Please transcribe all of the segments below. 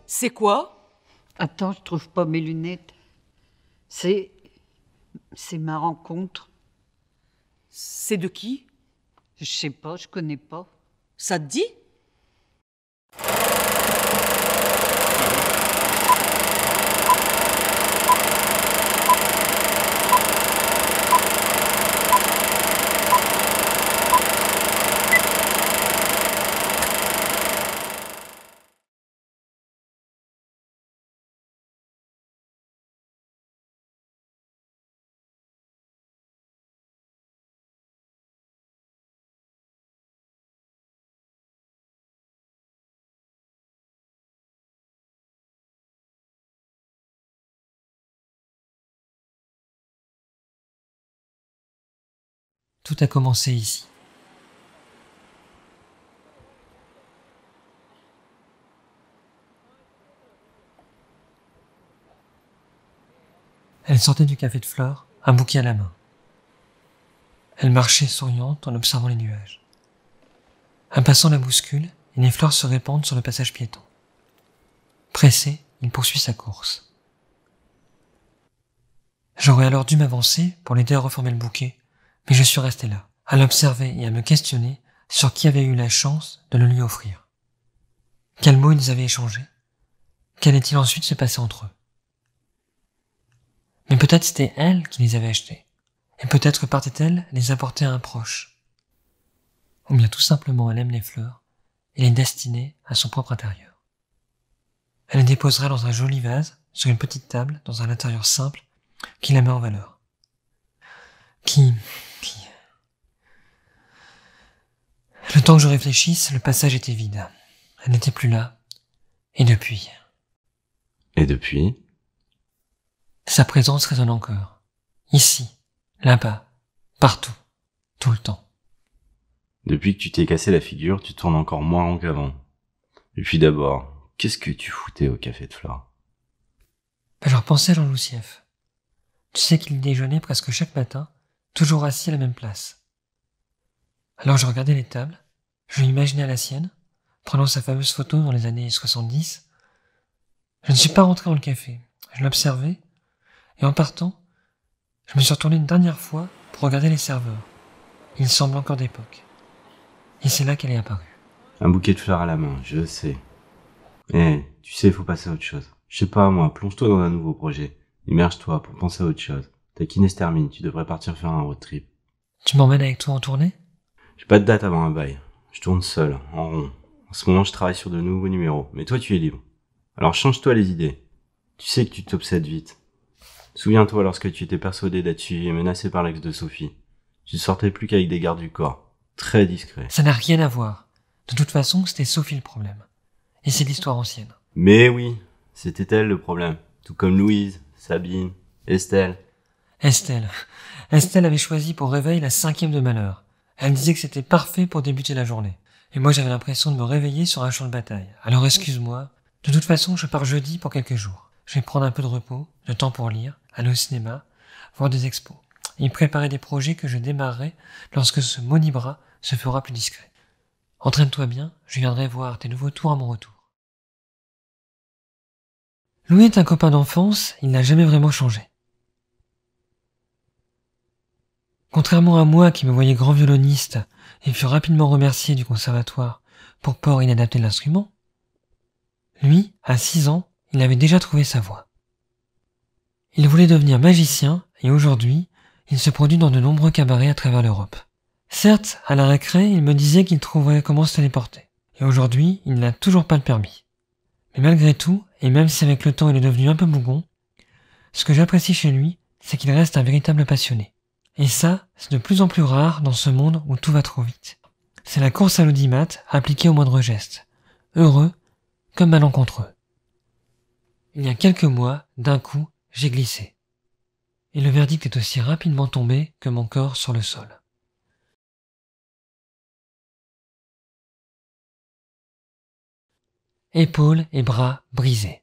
C'est quoi? Attends, je trouve pas mes lunettes. C'est ma rencontre. C'est de qui? Je sais pas, je connais pas. Ça te dit? Tout a commencé ici. Elle sortait du café de Flore, un bouquet à la main. Elle marchait souriante en observant les nuages. Un passant la bouscule et les fleurs se répandent sur le passage piéton. Pressé, il poursuit sa course. J'aurais alors dû m'avancer pour l'aider à reformer le bouquet, mais je suis resté là, à l'observer et à me questionner sur qui avait eu la chance de le lui offrir. Quels mots ils avaient échangés? Qu'allait-il ensuite se passer entre eux? Mais peut-être c'était elle qui les avait achetés, et peut-être partait-elle les apporter à un proche. Ou bien tout simplement elle aime les fleurs et les destinait à son propre intérieur. Elle les déposera dans un joli vase, sur une petite table, dans un intérieur simple, qui la met en valeur. Le temps que je réfléchisse, le passage était vide. Elle n'était plus là. Et depuis? Sa présence résonne encore. Ici, là-bas, partout, tout le temps. Depuis que tu t'es cassé la figure, tu tournes encore moins rond qu'avant. Et puis d'abord, qu'est-ce que tu foutais au café de Flore? Je repensais à Jean Loussieff. Tu sais qu'il déjeunait presque chaque matin, toujours assis à la même place. Alors je regardais les tables, je l'imaginais à la sienne, prenant sa fameuse photo dans les années 70. Je ne suis pas rentré dans le café, je l'observais, et en partant, je me suis retourné une dernière fois pour regarder les serveurs. Ils semblent encore d'époque. Et c'est là qu'elle est apparue. Un bouquet de fleurs à la main, je sais. Tu sais, faut passer à autre chose. Je sais pas, moi, plonge-toi dans un nouveau projet. Immerge-toi pour penser à autre chose. Ta kiné se termine, tu devrais partir faire un road trip. Tu m'emmènes avec toi en tournée? J'ai pas de date avant un bail. Je tourne seul, en rond. En ce moment, je travaille sur de nouveaux numéros, mais toi, tu es libre. Alors change-toi les idées. Tu sais que tu t'obsèdes vite. Souviens-toi lorsque tu étais persuadé d'être suivi et menacé par l'ex de Sophie. Tu ne sortais plus qu'avec des gardes du corps. Très discret. Ça n'a rien à voir. De toute façon, c'était Sophie le problème. Et c'est l'histoire ancienne. Mais oui, c'était elle le problème. Tout comme Louise, Sabine, Estelle. Estelle avait choisi pour réveil la 5e de malheur. Elle disait que c'était parfait pour débuter la journée. Et moi j'avais l'impression de me réveiller sur un champ de bataille. Alors excuse-moi. De toute façon, je pars jeudi pour quelques jours. Je vais prendre un peu de repos, de temps pour lire, aller au cinéma, voir des expos. Et préparer des projets que je démarrerai lorsque ce maudit bras se fera plus discret. Entraîne-toi bien, je viendrai voir tes nouveaux tours à mon retour. Louis est un copain d'enfance, il n'a jamais vraiment changé. Contrairement à moi qui me voyais grand violoniste et fut rapidement remercié du conservatoire pour port inadapté de l'instrument, lui, à 6 ans, il avait déjà trouvé sa voie. Il voulait devenir magicien et aujourd'hui, il se produit dans de nombreux cabarets à travers l'Europe. Certes, à la récré, il me disait qu'il trouverait comment se téléporter. Et aujourd'hui, il n'a toujours pas le permis. Mais malgré tout, et même si avec le temps il est devenu un peu bougon, ce que j'apprécie chez lui, c'est qu'il reste un véritable passionné. Et ça, c'est de plus en plus rare dans ce monde où tout va trop vite. C'est la course à l'audimat appliquée au moindre geste. Heureux, comme malencontreux. Il y a quelques mois, d'un coup, j'ai glissé. Et le verdict est aussi rapidement tombé que mon corps sur le sol. Épaules et bras brisés.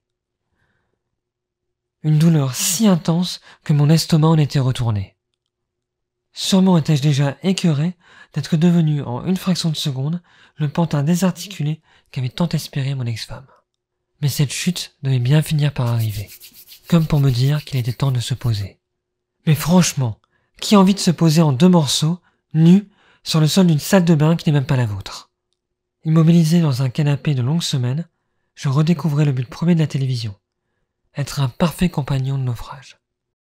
Une douleur si intense que mon estomac en était retourné. Sûrement étais-je déjà écœuré d'être devenu en une fraction de seconde le pantin désarticulé qu'avait tant espéré mon ex-femme. Mais cette chute devait bien finir par arriver, comme pour me dire qu'il était temps de se poser. Mais franchement, qui a envie de se poser en 2 morceaux, nus, sur le sol d'une salle de bain qui n'est même pas la vôtre? Immobilisé dans un canapé de longues semaines, je redécouvrais le but premier de la télévision, être un parfait compagnon de naufrage.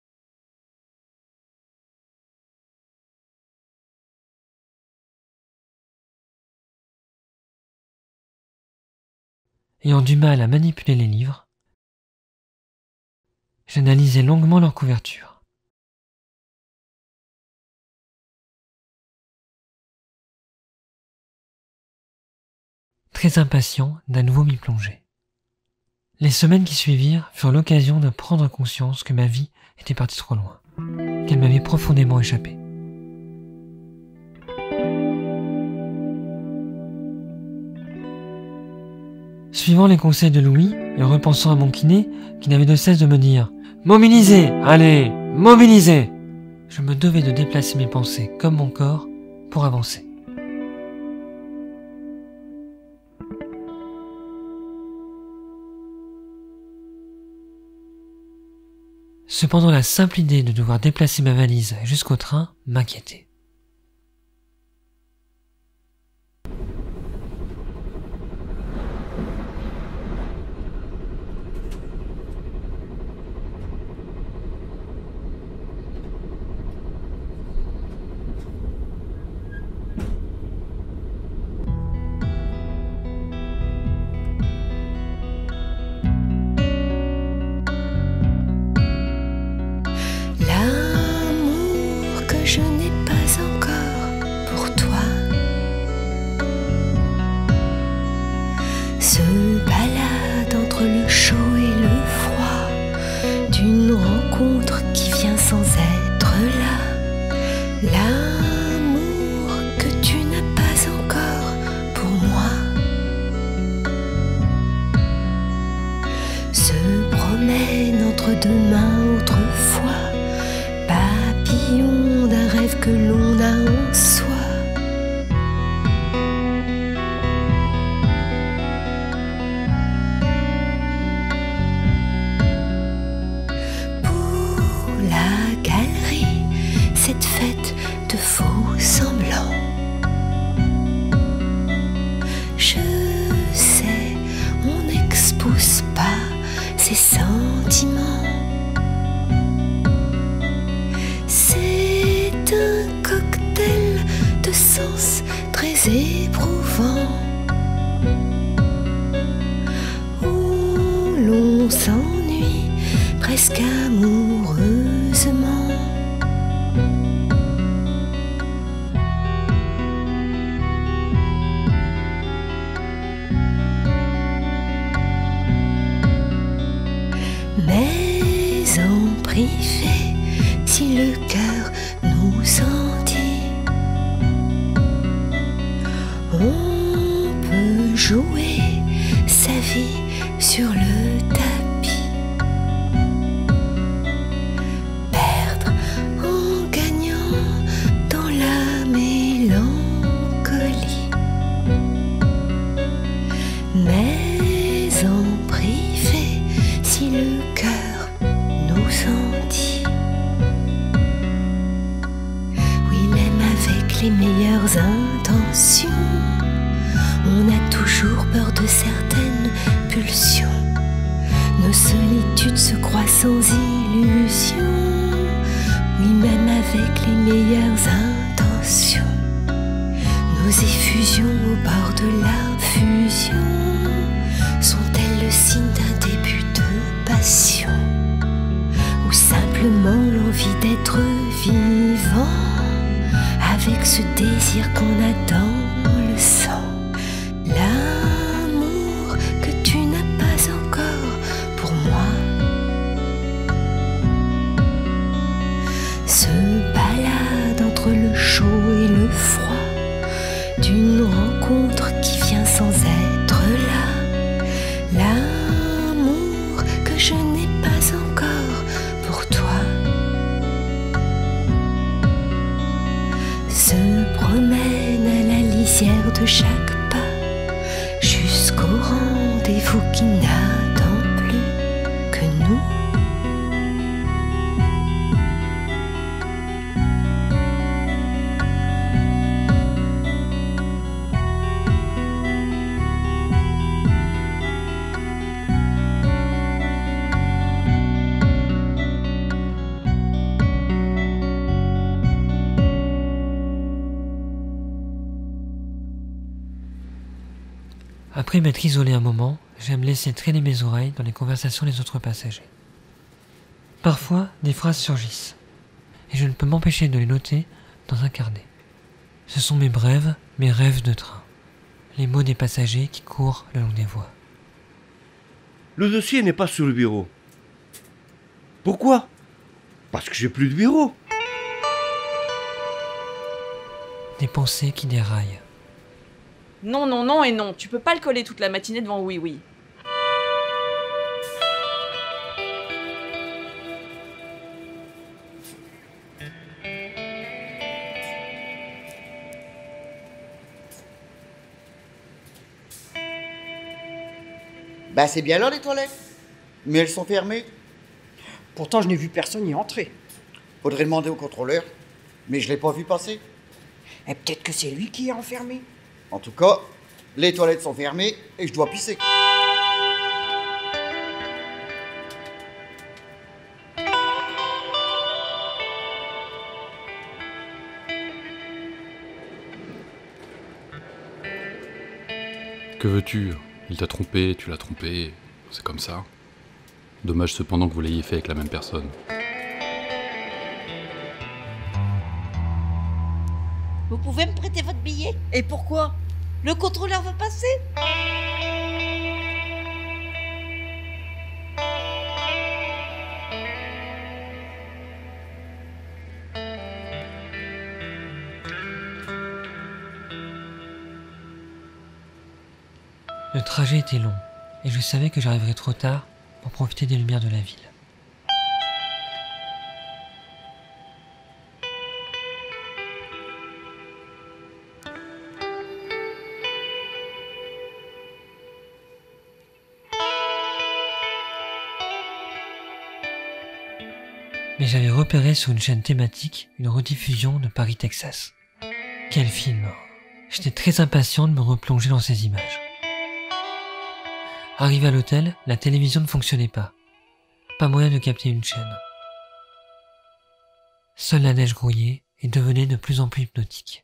Ayant du mal à manipuler les livres, j'analysais longuement leur couverture. Très impatient d'à nouveau m'y plonger. Les semaines qui suivirent furent l'occasion de prendre conscience que ma vie était partie trop loin, qu'elle m'avait profondément échappé. Suivant les conseils de Louis et repensant à mon kiné qui n'avait de cesse de me dire « Mobilisez, allez, mobilisez !» je me devais de déplacer mes pensées comme mon corps pour avancer. Cependant, la simple idée de devoir déplacer ma valise jusqu'au train m'inquiétait. Je n'ai pas encore pour toi se balade entre le chaud et le froid d'une rencontre qui vient sans être là. L'amour que tu n'as pas encore pour moi se promène entre 2 mains autrefois, papillon d'un rêve que l'on a en soi. Pour la galerie, cette fête de faux semblants, je sais, on n'expose pas ses sentiments. C'est un cocktail de sens très éprouvant où l'on s'ennuie presque amoureusement. Mais en privé, si le cœur nous en dit, on peut jouer sa vie sur le tapis, perdre en gagnant dans la mélancolie. Mais en privé, si le cœur nous en dit, avec les meilleures intentions, on a toujours peur de certaines pulsions. Nos solitudes se croient sans illusion. Oui, même avec les meilleures intentions, nos effusions au bord de la fusion sont-elles le signe d'un début de passion, ou simplement l'envie d'être vivant avec ce désir qu'on a dans le sang? L'amour que tu n'as pas encore pour moi se balade entre le chaud et le froid d'une rencontre qui vient sans être là. L'amour que je n'ai pas encore pour toi se promène à la Après m'être isolé un moment, j'aime laisser traîner mes oreilles dans les conversations des autres passagers. Parfois, des phrases surgissent, et je ne peux m'empêcher de les noter dans un carnet. Ce sont mes brèves, mes rêves de train, les mots des passagers qui courent le long des voies. Le dossier n'est pas sur le bureau. Pourquoi? Parce que j'ai plus de bureau. Des pensées qui déraillent. Non, non, non et non. Tu peux pas le coller toute la matinée devant Oui Oui. Bah c'est bien là les toilettes. Mais elles sont fermées. Pourtant, je n'ai vu personne y entrer. Faudrait demander au contrôleur. Mais je l'ai pas vu passer. Et peut-être que c'est lui qui est enfermé. En tout cas, les toilettes sont fermées et je dois pisser. Que veux-tu? Il t'a trompé, tu l'as trompé, c'est comme ça. Dommage cependant que vous l'ayez fait avec la même personne. Vous pouvez me prêter votre billet? Et pourquoi? Le contrôleur veut passer? Le trajet était long, et je savais que j'arriverais trop tard pour profiter des lumières de la ville. Mais j'avais repéré sur une chaîne thématique une rediffusion de Paris, Texas. Quel film! J'étais très impatient de me replonger dans ces images. Arrivé à l'hôtel, la télévision ne fonctionnait pas. Pas moyen de capter une chaîne. Seule la neige grouillait et devenait de plus en plus hypnotique.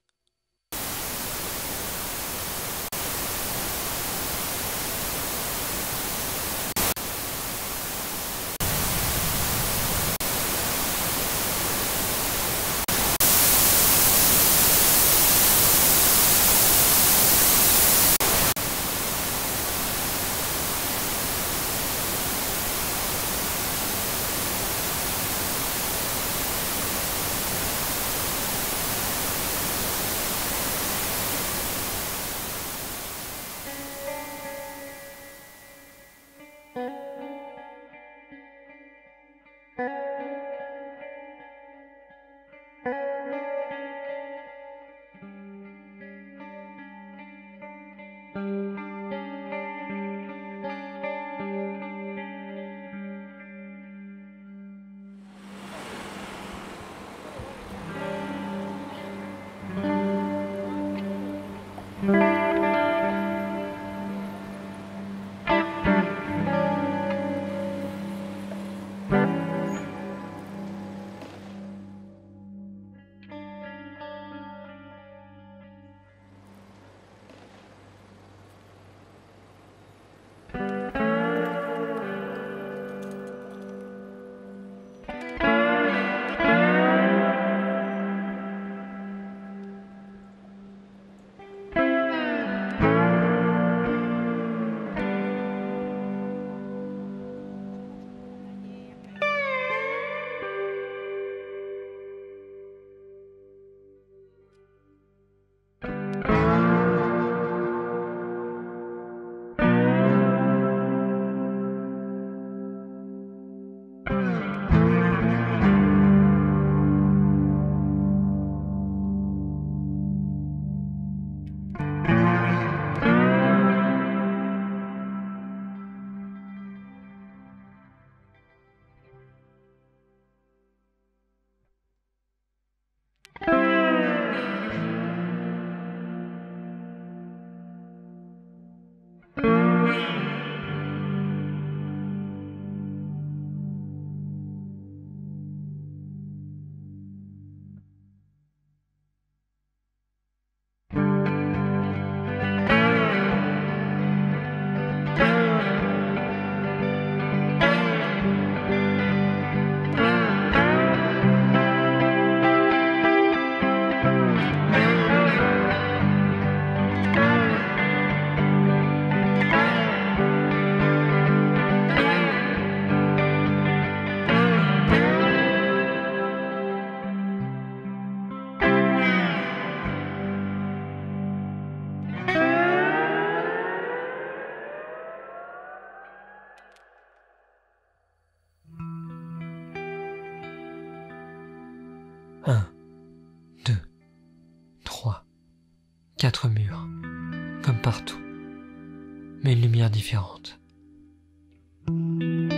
1, 2, 3, 4 murs, comme partout, mais une lumière différente. Une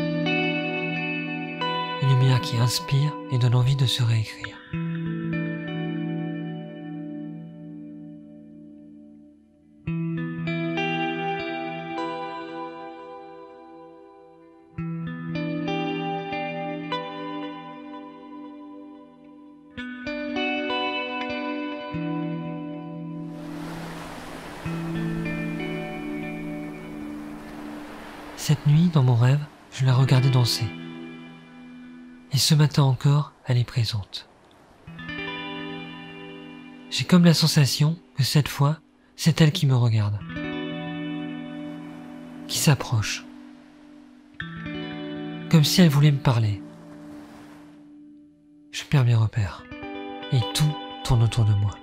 lumière qui inspire et donne envie de se réécrire. Cette nuit, dans mon rêve, je la regardais danser. Et ce matin encore, elle est présente. J'ai comme la sensation que cette fois, c'est elle qui me regarde. Qui s'approche. Comme si elle voulait me parler. Je perds mes repères. Et tout tourne autour de moi.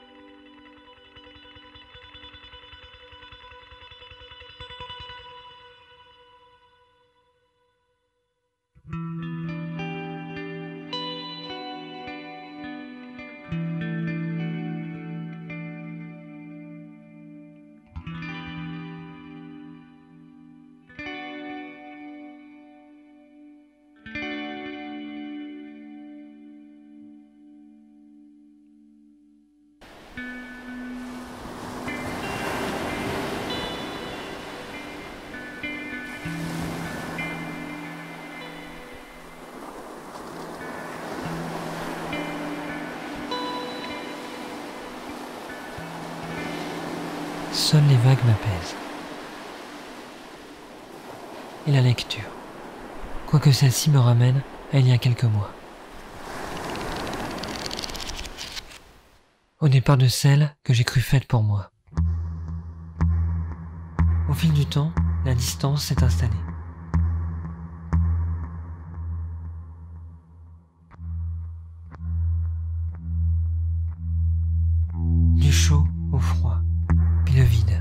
Seules les vagues m'apaisent. Et la lecture, quoique celle-ci me ramène à il y a quelques mois. Au départ de celle que j'ai cru faite pour moi. Au fil du temps, la distance s'est installée. Du chaud au froid. Puis le vide.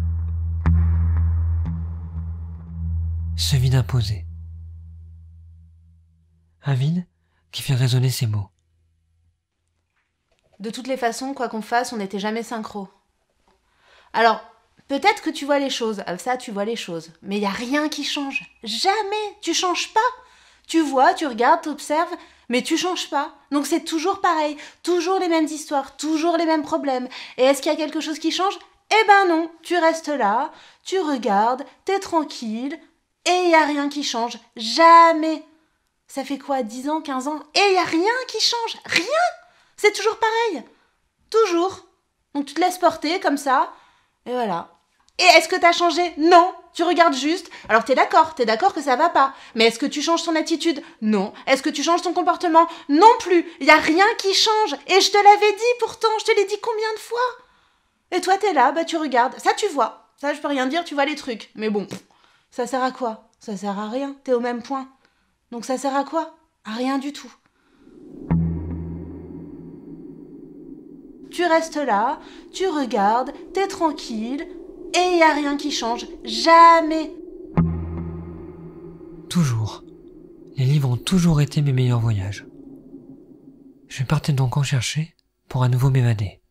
Ce vide imposé. Un vide qui fait résonner ces mots. De toutes les façons, quoi qu'on fasse, on n'était jamais synchro. Alors, peut-être que tu vois les choses, ça tu vois les choses, mais il n'y a rien qui change. Jamais, tu changes pas. Tu vois, tu regardes, tu observes, mais tu changes pas. Donc c'est toujours pareil, toujours les mêmes histoires, toujours les mêmes problèmes. Et est-ce qu'il y a quelque chose qui change ? Eh ben non, tu restes là, tu regardes, t'es tranquille, et il n'y a rien qui change. Jamais. Ça fait quoi, 10 ans, 15 ans ? Et il n'y a rien qui change. Rien. C'est toujours pareil. Toujours. Donc tu te laisses porter comme ça, et voilà. Et est-ce que t'as changé ? Non. Tu regardes juste. Alors t'es d'accord que ça va pas. Mais est-ce que tu changes ton attitude ? Non. Est-ce que tu changes ton comportement ? Non plus. Il n'y a rien qui change. Et je te l'avais dit pourtant, je te l'ai dit combien de fois ? Et toi, t'es là, tu regardes. Ça, tu vois. Ça, je peux rien dire, tu vois les trucs. Mais bon, ça sert à quoi ? Ça sert à rien. T'es au même point. Donc ça sert à quoi ? À rien du tout. Tu restes là, tu regardes, t'es tranquille, et il n'y a rien qui change. Jamais. Toujours. Les livres ont toujours été mes meilleurs voyages. Je partais donc en chercher pour à nouveau m'évader.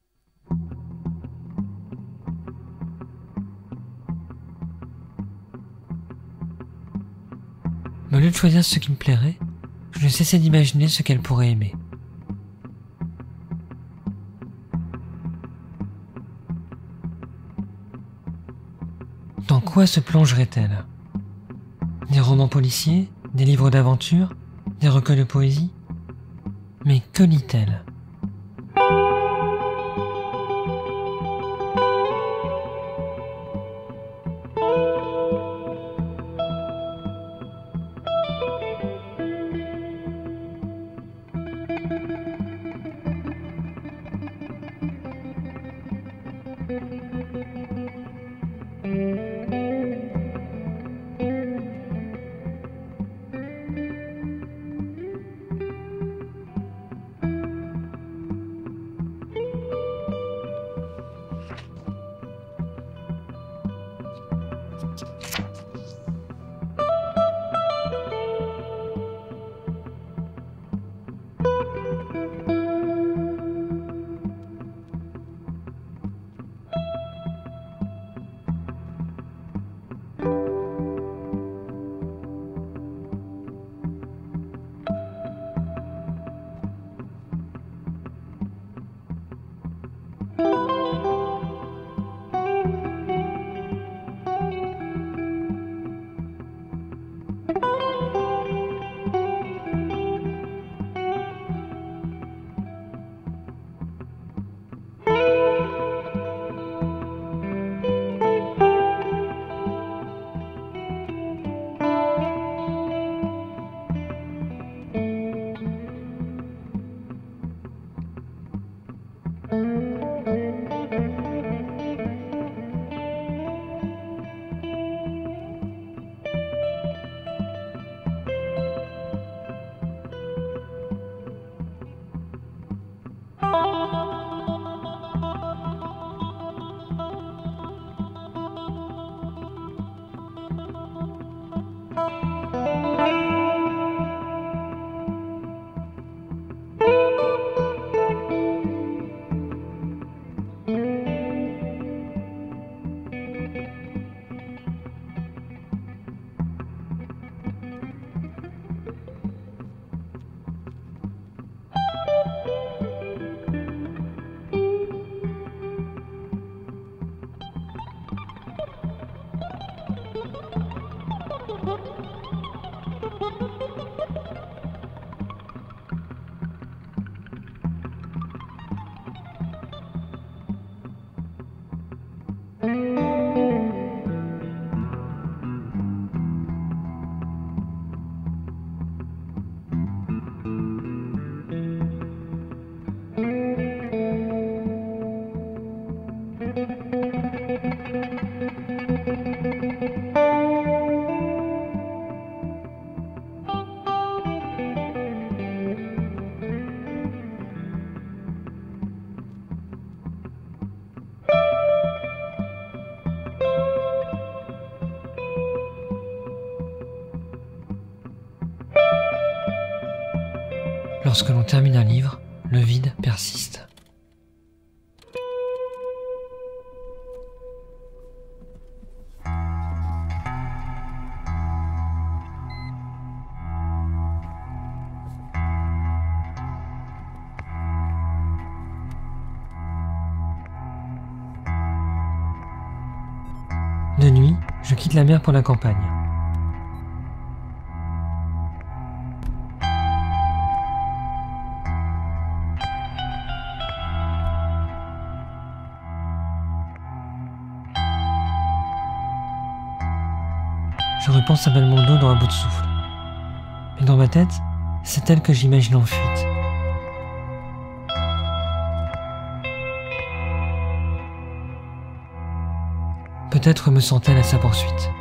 Mais au lieu de choisir ce qui me plairait, je ne cessais d'imaginer ce qu'elle pourrait aimer. Dans quoi se plongerait-elle ? Des romans policiers ? Des livres d'aventure ? Des recueils de poésie ? Mais que lit-elle ? Lorsque l'on termine un livre, le vide persiste. De nuit, je quitte la mer pour la campagne. Je repense à Belmondo dans Un bout de souffle. Mais dans ma tête, c'est elle que j'imagine en fuite. Peut-être me sent-elle à sa poursuite.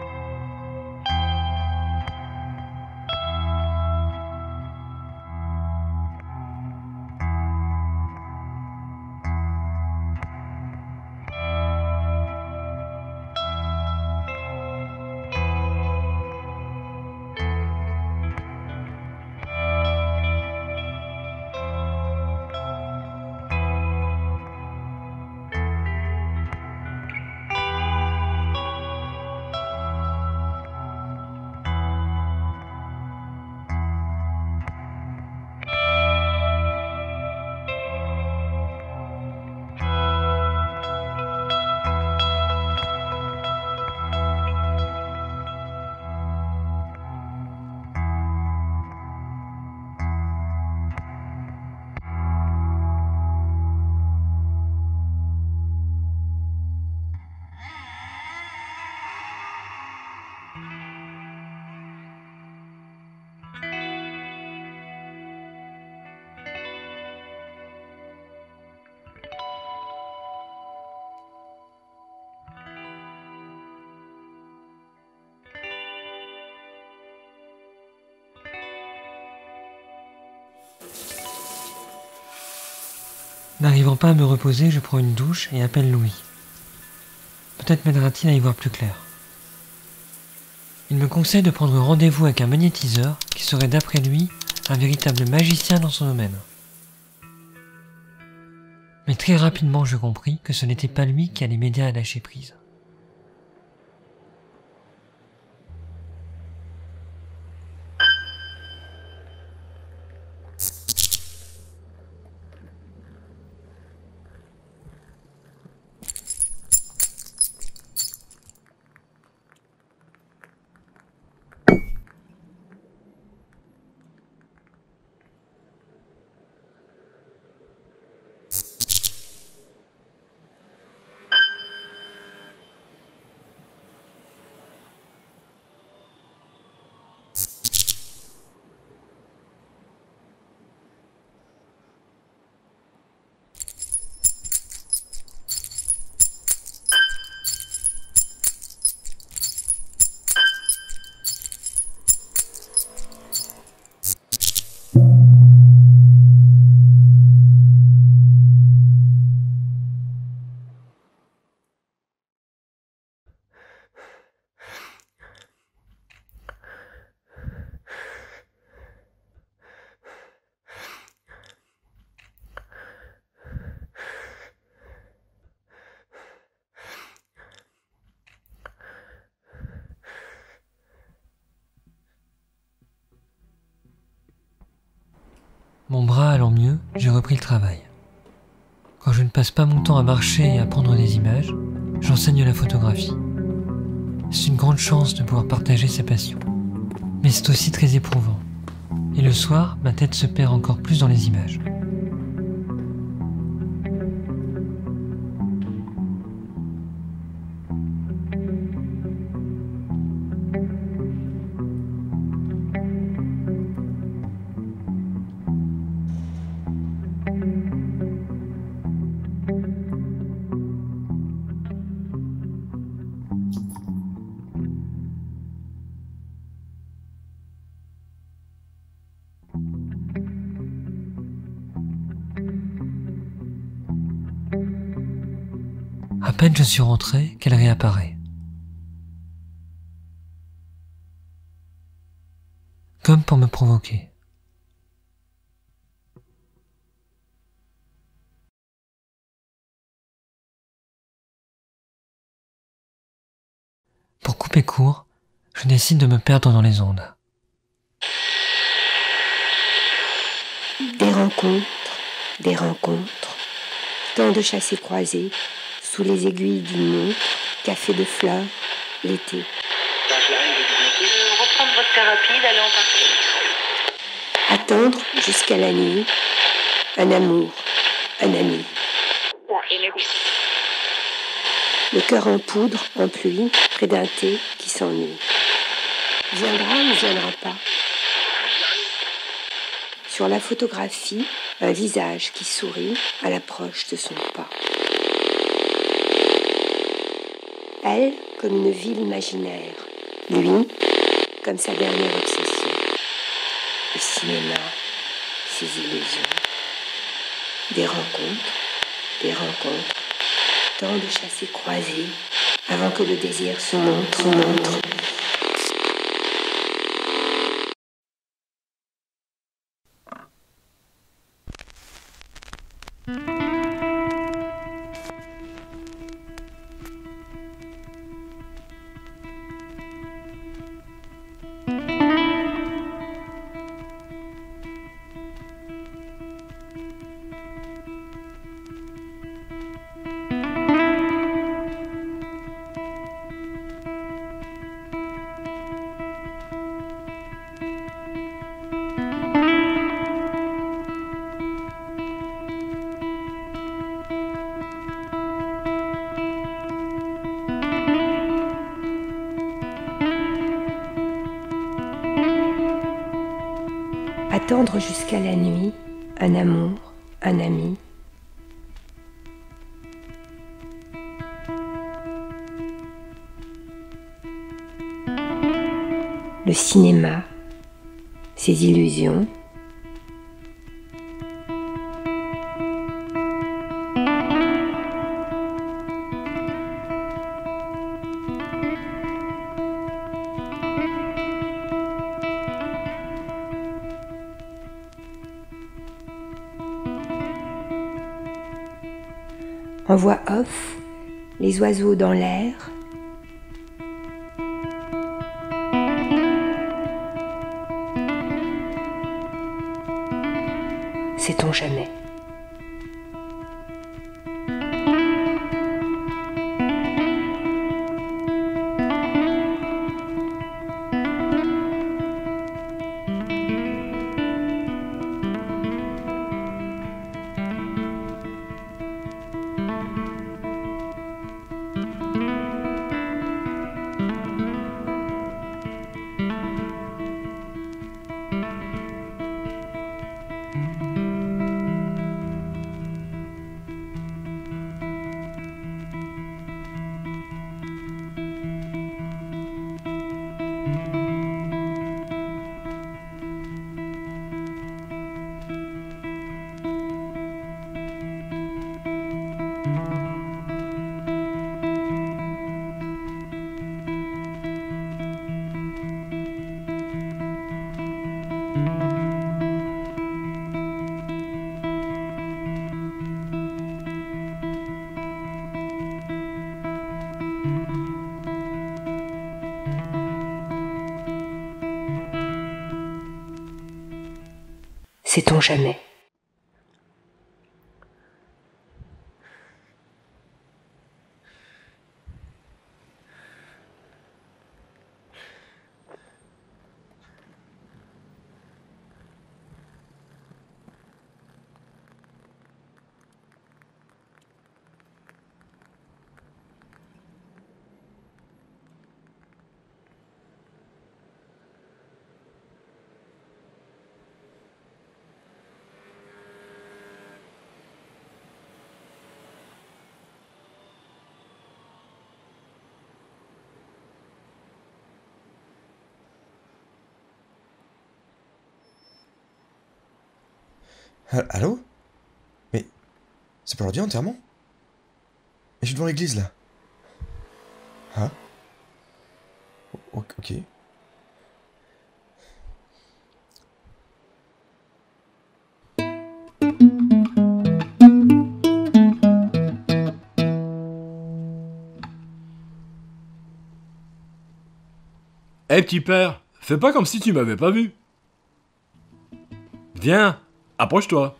N'arrivant pas à me reposer, je prends une douche et appelle Louis. Peut-être m'aidera-t-il à y voir plus clair. Il me conseille de prendre rendez-vous avec un magnétiseur qui serait d'après lui un véritable magicien dans son domaine. Mais très rapidement je compris que ce n'était pas lui qui allait m'aider à lâcher prise. Mon bras allant mieux, j'ai repris le travail. Quand je ne passe pas mon temps à marcher et à prendre des images, j'enseigne la photographie. C'est une grande chance de pouvoir partager sa passion. Mais c'est aussi très éprouvant. Et le soir, ma tête se perd encore plus dans les images. À peine je suis rentré qu'elle réapparaît. Comme pour me provoquer. Pour couper court, je décide de me perdre dans les ondes. Des rencontres, tant de chassés croisés, sous les aiguilles d'une montre, café de fleurs, l'été. Reprendre votre thérapie, d'aller en partie. Attendre jusqu'à la nuit, un amour, un ami. Le cœur en poudre, en pluie, près d'un thé qui s'ennuie. Viendra ou ne viendra pas. Sur la photographie, un visage qui sourit à l'approche de son pas. Elle, comme une ville imaginaire. Lui, comme sa dernière obsession. Le cinéma, ses illusions. Des rencontres, tant de chassés croisés, avant que le désir se montre. Attendre jusqu'à la nuit, un amour, un ami. Le cinéma, ses illusions. En voix off, les oiseaux dans l'air. Sait-on jamais? Sait-on jamais? Allô? Mais c'est pas l'heure du enterrement? Mais je suis devant l'église là. Hein? Ok. Eh petit père, fais pas comme si tu m'avais pas vu. Viens, approche-toi.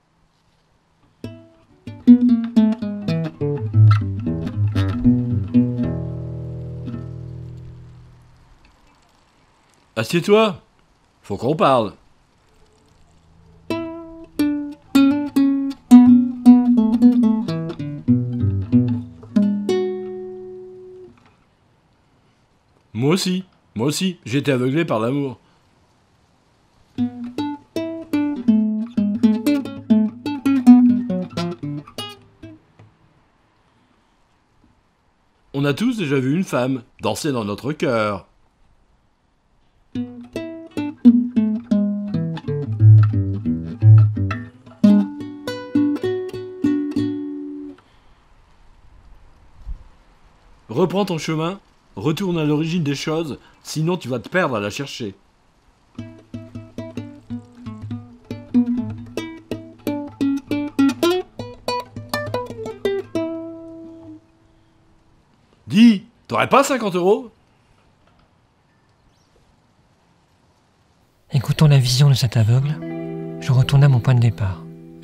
Assieds-toi, faut qu'on parle. Moi aussi, j'ai été aveuglé par l'amour. On a tous déjà vu une femme danser dans notre cœur. Reprends ton chemin, retourne à l'origine des choses, sinon tu vas te perdre à la chercher. Dis, t'aurais pas 50 €? Écoutant la vision de cet aveugle, je retourne à mon point de départ.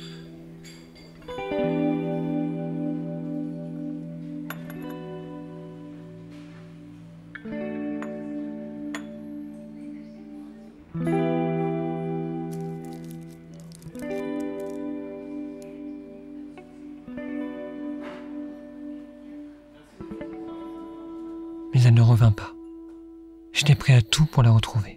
Mais elle ne revint pas. J'étais prêt à tout pour la retrouver.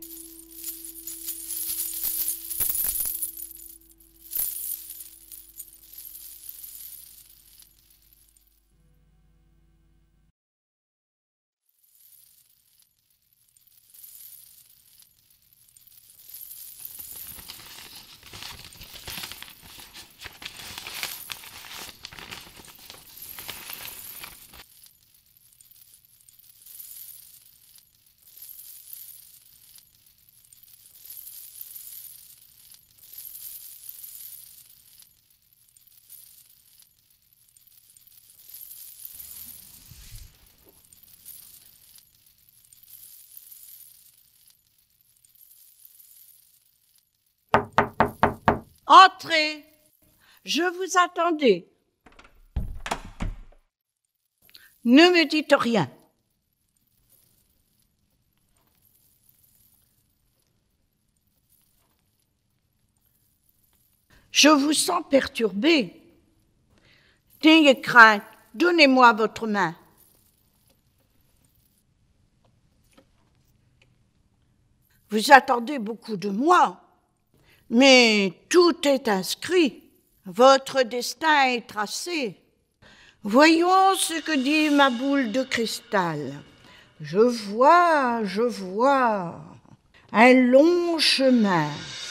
Entrez, je vous attendais. Ne me dites rien. Je vous sens perturbé. N'ayez crainte, donnez-moi votre main. Vous attendez beaucoup de moi. Mais tout est inscrit, votre destin est tracé. Voyons ce que dit ma boule de cristal. Je vois un long chemin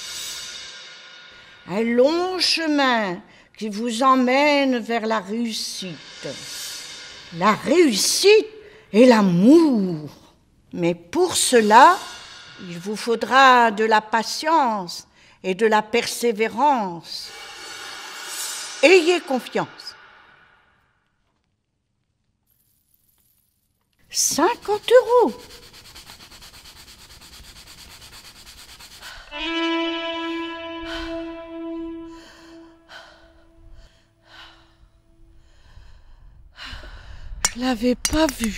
qui vous emmène vers la réussite. La réussite et l'amour. Mais pour cela, il vous faudra de la patience et de la persévérance. Ayez confiance. 50 €. Je l'avais pas vu.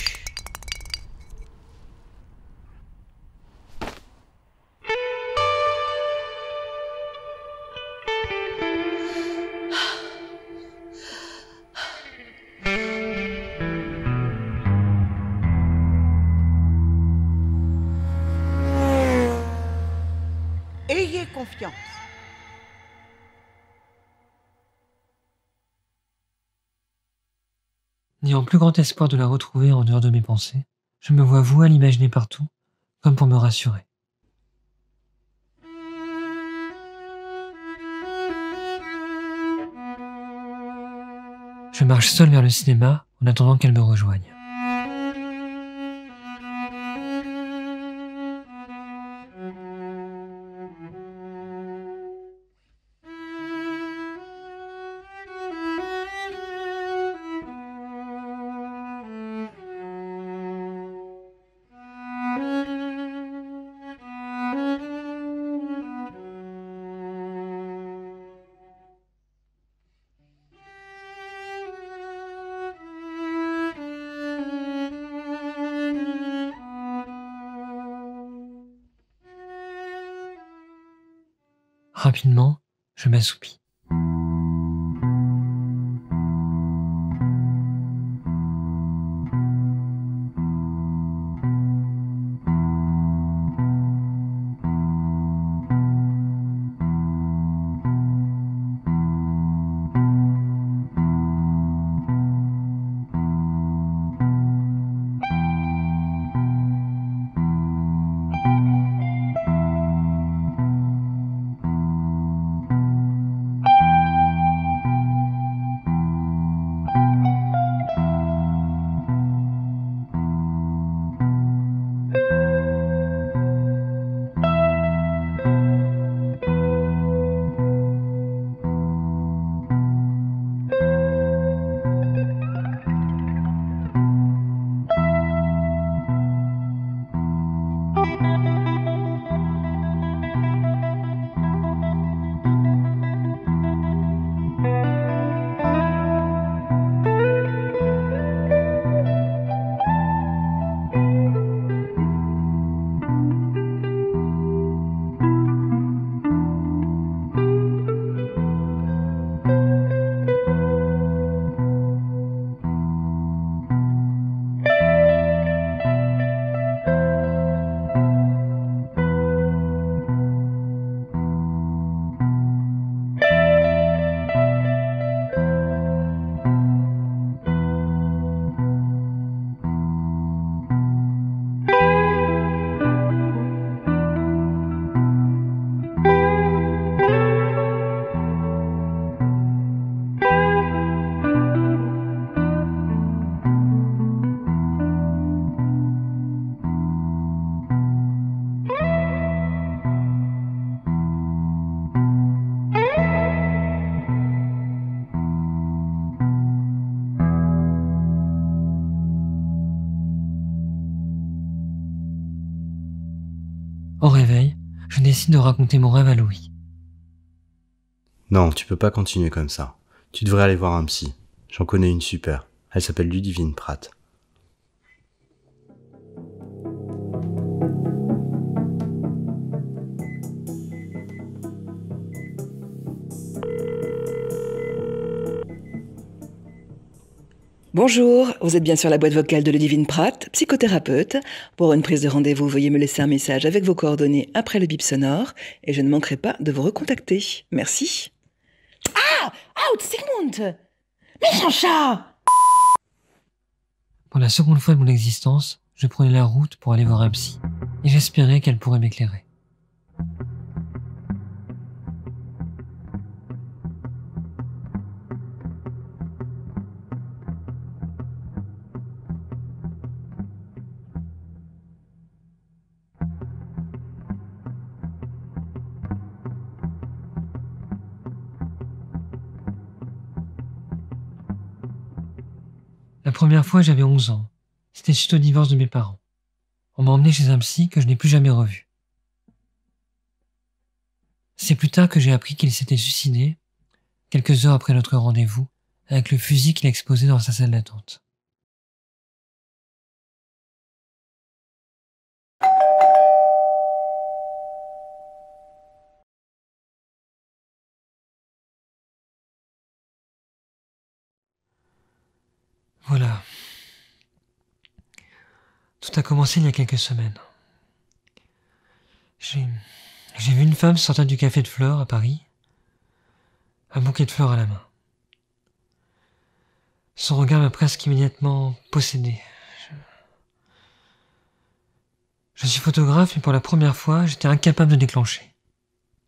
Ayez confiance. N'ayant plus grand espoir de la retrouver en dehors de mes pensées, je me vois voué à l'imaginer partout, comme pour me rassurer. Je marche seul vers le cinéma en attendant qu'elle me rejoigne. Rapidement, je m'assoupis. Au réveil, je décide de raconter mon rêve à Louis. Non, tu peux pas continuer comme ça. Tu devrais aller voir un psy. J'en connais une super. Elle s'appelle Ludivine Pratt. Bonjour, vous êtes bien sur la boîte vocale de Ludivine Pratt, psychothérapeute. Pour une prise de rendez-vous, veuillez me laisser un message avec vos coordonnées après le bip sonore et je ne manquerai pas de vous recontacter. Merci. Ah! Out, Sigmund! Méchant chat! Pour la seconde fois de mon existence, je prenais la route pour aller voir un psy et j'espérais qu'elle pourrait m'éclairer. La première fois, j'avais 11 ans. C'était suite au divorce de mes parents. On m'a emmené chez un psy que je n'ai plus jamais revu. C'est plus tard que j'ai appris qu'il s'était suicidé, quelques heures après notre rendez-vous, avec le fusil qu'il a exposé dans sa salle d'attente. Voilà. Tout a commencé il y a quelques semaines. J'ai vu une femme sortir du café de fleurs à Paris, un bouquet de fleurs à la main. Son regard m'a presque immédiatement possédé. Je suis photographe et pour la première fois, j'étais incapable de déclencher.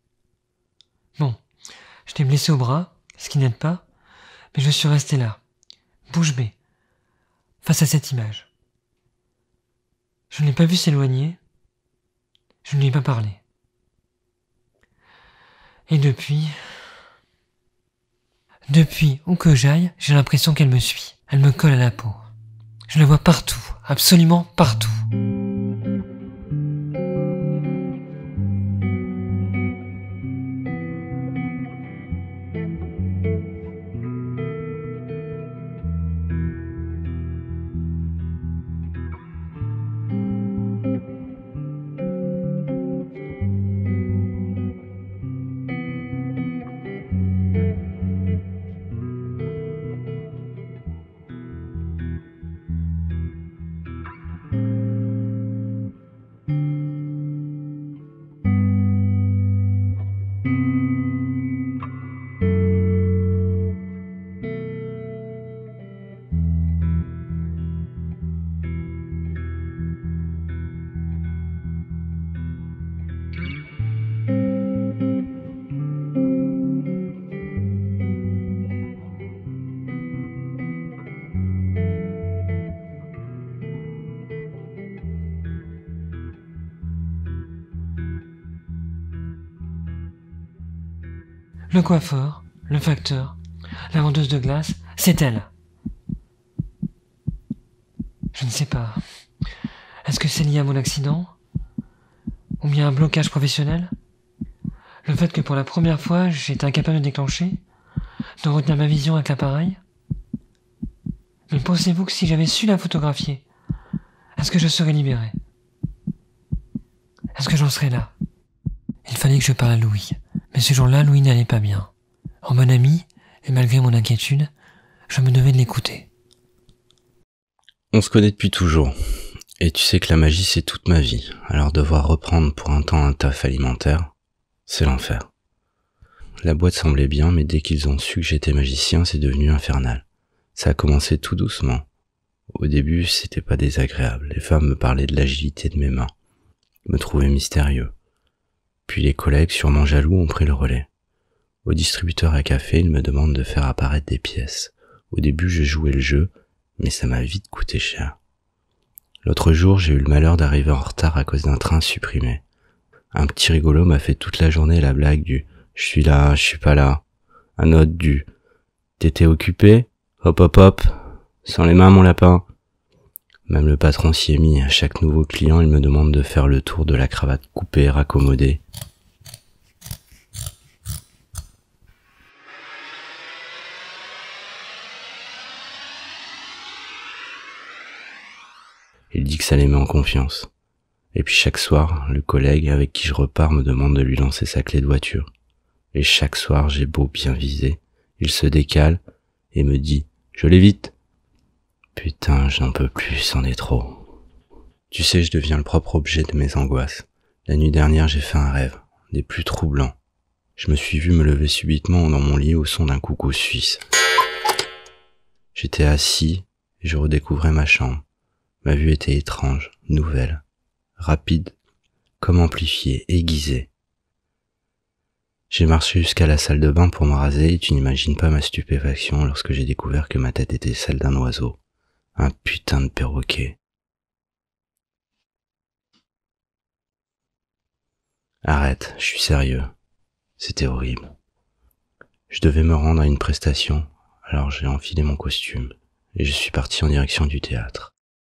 Bon, j'étais blessé au bras, ce qui n'aide pas, mais je suis resté là, bouche bée, face à cette image. Je ne l'ai pas vu s'éloigner, je ne lui ai pas parlé. Et depuis où que j'aille, j'ai l'impression qu'elle me suit. Elle me colle à la peau. Je la vois partout, absolument partout. Le coiffeur, le facteur, la vendeuse de glace, c'est elle. Je ne sais pas. Est-ce que c'est lié à mon accident? Ou bien un blocage professionnel? Le fait que pour la première fois, j'ai été incapable de déclencher? De retenir ma vision avec l'appareil? Mais pensez-vous que si j'avais su la photographier, est-ce que je serais libéré? Est-ce que j'en serais là? Il fallait que je parle à Louis. Mais ce jour-là, Louis n'allait pas bien. En bon ami, et malgré mon inquiétude, je me devais de l'écouter. On se connaît depuis toujours. Et tu sais que la magie, c'est toute ma vie. Alors devoir reprendre pour un temps un taf alimentaire, c'est l'enfer. La boîte semblait bien, mais dès qu'ils ont su que j'étais magicien, c'est devenu infernal. Ça a commencé tout doucement. Au début, c'était pas désagréable. Les femmes me parlaient de l'agilité de mes mains, me trouvaient mystérieux. Puis les collègues, sûrement jaloux, ont pris le relais. Au distributeur à café, ils me demandent de faire apparaître des pièces. Au début, je jouais le jeu, mais ça m'a vite coûté cher. L'autre jour, j'ai eu le malheur d'arriver en retard à cause d'un train supprimé. Un petit rigolo m'a fait toute la journée la blague du « je suis là, je suis pas là ». Un autre du « t'étais occupé ? Hop hop hop, sans les mains mon lapin ». Même le patron s'y est mis. À chaque nouveau client, il me demande de faire le tour de la cravate coupée, raccommodée. Il dit que ça les met en confiance. Et puis chaque soir, le collègue avec qui je repars me demande de lui lancer sa clé de voiture. Et chaque soir, j'ai beau bien viser, il se décale et me dit « je l'évite ». Putain, je n'en peux plus, c'en est trop. Tu sais, je deviens le propre objet de mes angoisses. La nuit dernière, j'ai fait un rêve, des plus troublants. Je me suis vu me lever subitement dans mon lit au son d'un coucou suisse. J'étais assis et je redécouvrais ma chambre. Ma vue était étrange, nouvelle, rapide, comme amplifiée, aiguisée. J'ai marché jusqu'à la salle de bain pour me raser et tu n'imagines pas ma stupéfaction lorsque j'ai découvert que ma tête était celle d'un oiseau. Un putain de perroquet. Arrête, je suis sérieux. C'était horrible. Je devais me rendre à une prestation, alors j'ai enfilé mon costume et je suis parti en direction du théâtre.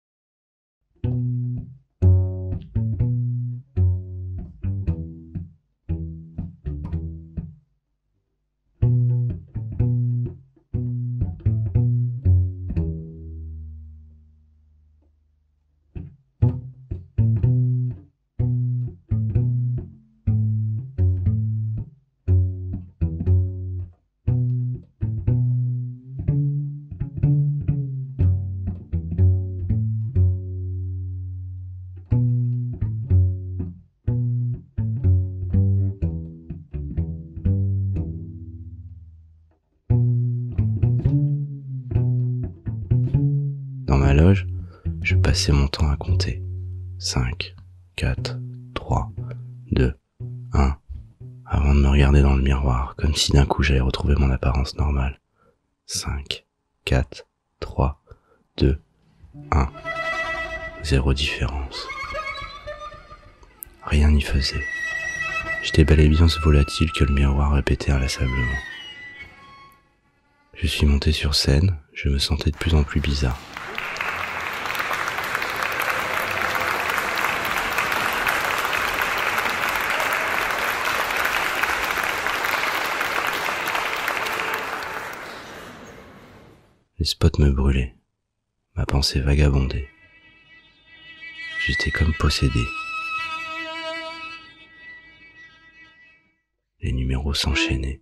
Dans ma loge, je passais mon temps à compter. 5, 4, 3, 2, 1, avant de me regarder dans le miroir, comme si d'un coup j'allais retrouver mon apparence normale. 5, 4, 3, 2, 1. 0 différence. Rien n'y faisait. J'étais bel et bien ce volatile que le miroir répétait inlassablement. Je suis monté sur scène, je me sentais de plus en plus bizarre. Les spots me brûlaient, ma pensée vagabondait. J'étais comme possédé. Les numéros s'enchaînaient.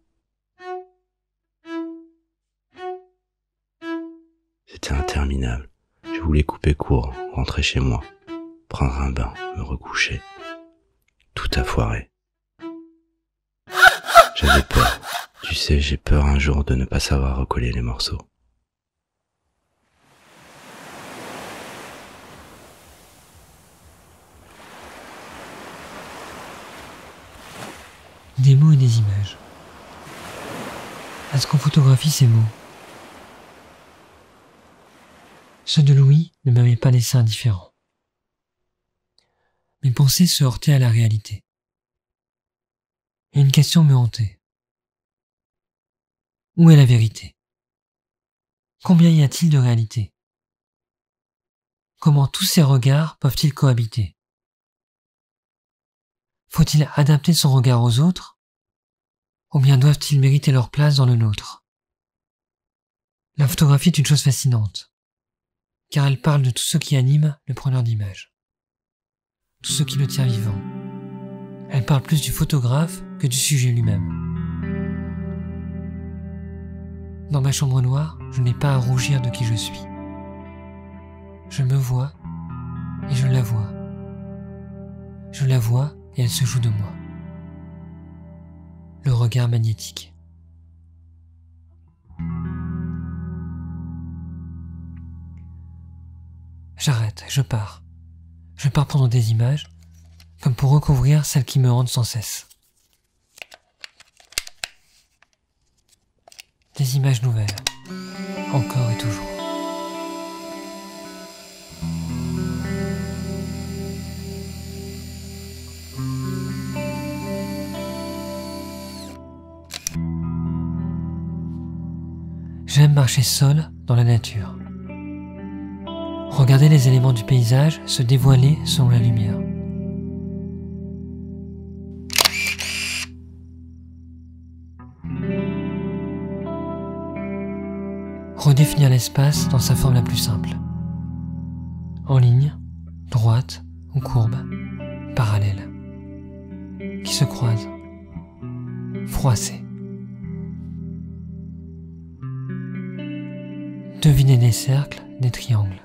C'était interminable. Je voulais couper court, rentrer chez moi, prendre un bain, me recoucher. Tout a foiré. J'avais peur. Tu sais, j'ai peur un jour de ne pas savoir recoller les morceaux. Des mots et des images. Est-ce qu'on photographie ces mots? Ceux de Louis ne m'avaient pas laissé indifférent. Mes pensées se heurtaient à la réalité. Et une question me hantait. Où est la vérité? Combien y a-t-il de réalité? Comment tous ces regards peuvent-ils cohabiter? Faut-il adapter son regard aux autres? Ou bien doivent-ils mériter leur place dans le nôtre? La photographie est une chose fascinante, car elle parle de tout ce qui anime le preneur d'images, tout ce qui le tient vivant. Elle parle plus du photographe que du sujet lui-même. Dans ma chambre noire, je n'ai pas à rougir de qui je suis. Je me vois et je la vois. Je la vois et elle se joue de moi. Le regard magnétique. J'arrête, je pars. Je pars prendre des images, comme pour recouvrir celles qui me hantent sans cesse. Des images nouvelles, encore et toujours. J'aime marcher seul dans la nature. Regarder les éléments du paysage se dévoiler selon la lumière. Redéfinir l'espace dans sa forme la plus simple. En ligne, droite ou courbe, parallèle. Qui se croisent. Froissés. Deviner des cercles, des triangles.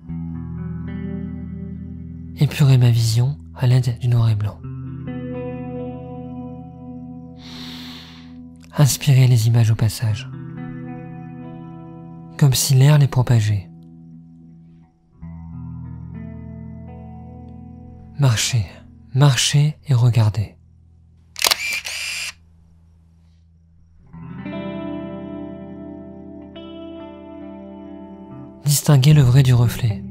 Épurer ma vision à l'aide du noir et blanc. Inspirer les images au passage. Comme si l'air les propageait. Marcher, marcher et regarder. Distinguer le vrai du reflet.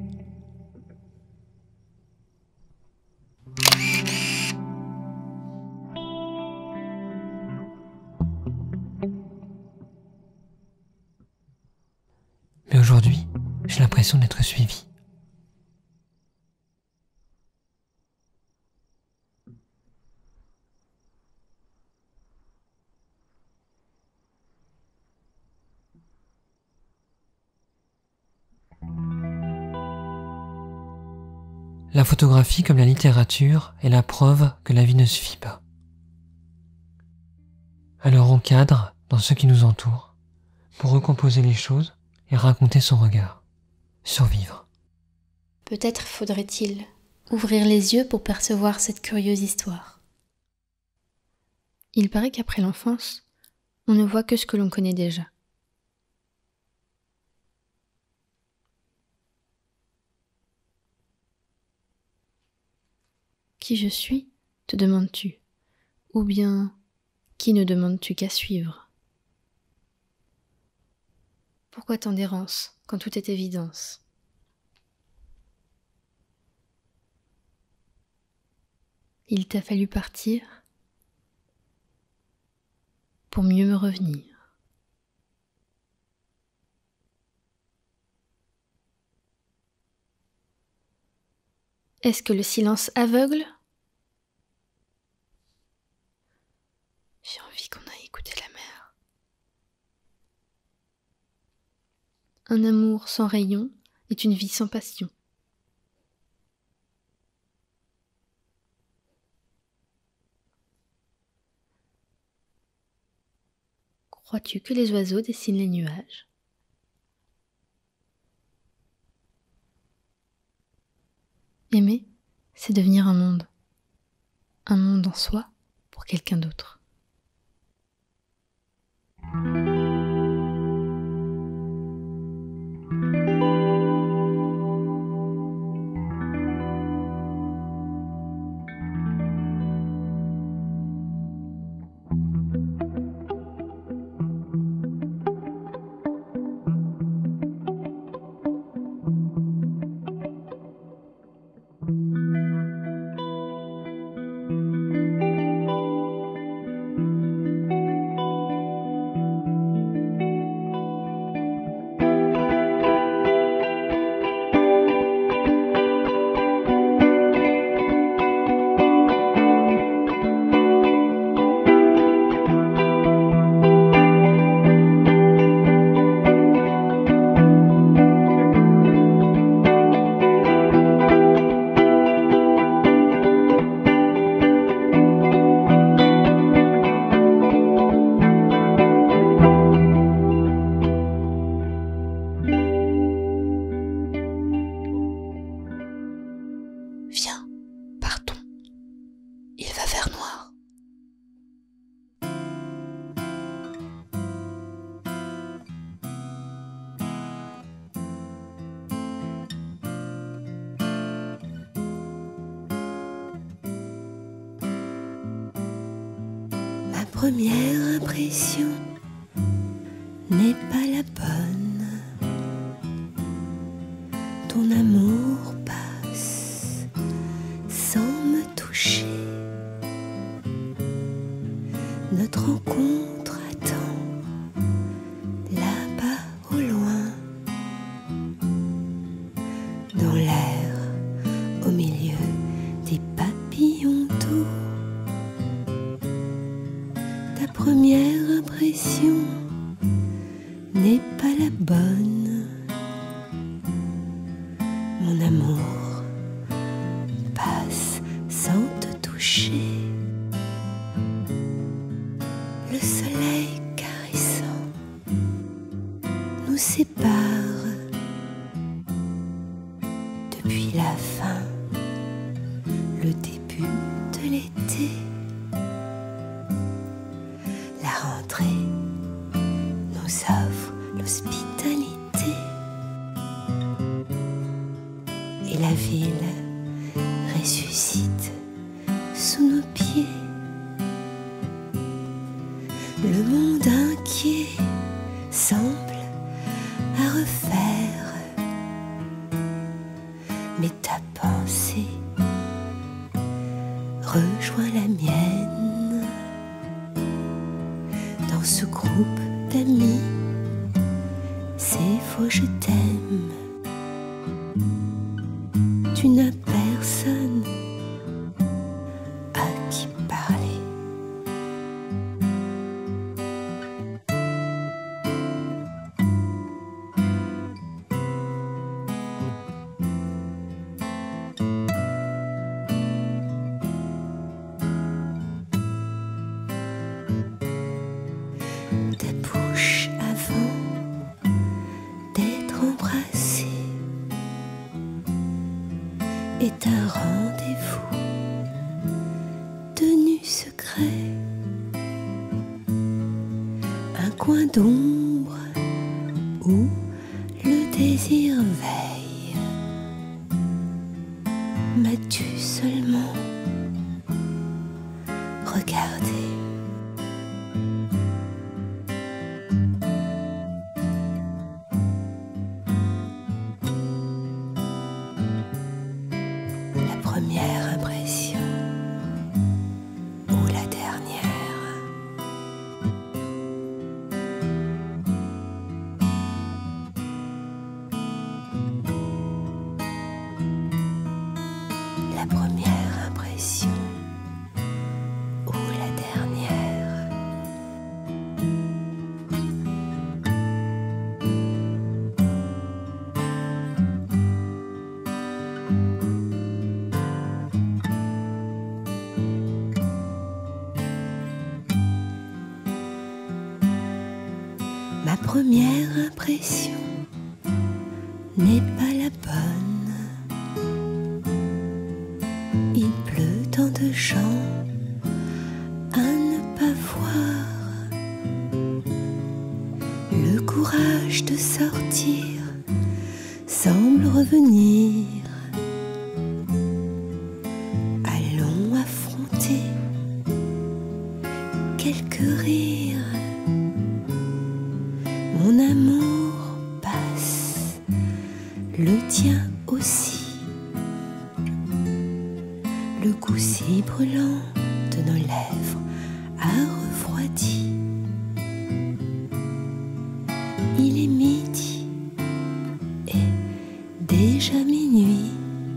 Mais aujourd'hui, j'ai l'impression d'être suivi. La photographie, comme la littérature, est la preuve que la vie ne suffit pas. Alors on cadre dans ce qui nous entoure pour recomposer les choses et raconter son regard. Survivre. Peut-être faudrait-il ouvrir les yeux pour percevoir cette curieuse histoire. Il paraît qu'après l'enfance, on ne voit que ce que l'on connaît déjà. Qui je suis, te demandes-tu? Ou bien, qui ne demandes-tu qu'à suivre? Pourquoi tant d'errance quand tout est évidence? Il t'a fallu partir pour mieux me revenir. Est-ce que le silence aveugle? J'ai envie qu'on aille écouter la mer. Un amour sans rayon est une vie sans passion. Crois-tu que les oiseaux dessinent les nuages? Aimer, c'est devenir un monde en soi pour quelqu'un d'autre. Première impression n'est pas la bonne. Ton amour passe sans me toucher. Notre rencontre attend là-bas au loin, dans l'air, au milieu des papillons doux. Ta première impression n'est pas la bonne. Mon amour passe sans te toucher. Le soleil caressant nous sépare depuis la fin, le début de l'été. La rentrée nous offre l'hospitalité et la ville ressuscite sous nos pieds. Le monde inquiet semble à refaire, mais ta pensée rejoint la mienne. Dans ce groupe d'amis, c'est faux, je t'aime. Tu n'as personne à qui parler. Ta bouche avant d'être embrassée est un rendez-vous tenu secret, un coin d'ombre où le désir veille. M'as-tu seulement regardé? Ma première impression n'est pas la bonne. Il pleut tant de gens à ne pas voir. Le courage de sortir semble revenir. Allons affronter quelques rires. Mon amour passe, le tien aussi. Le goût si brûlant de nos lèvres a refroidi. Il est midi et déjà minuit.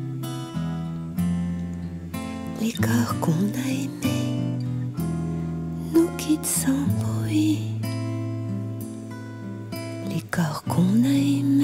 Les corps qu'on a aimés nous quittent sans bruit. Les corps qu'on a aimés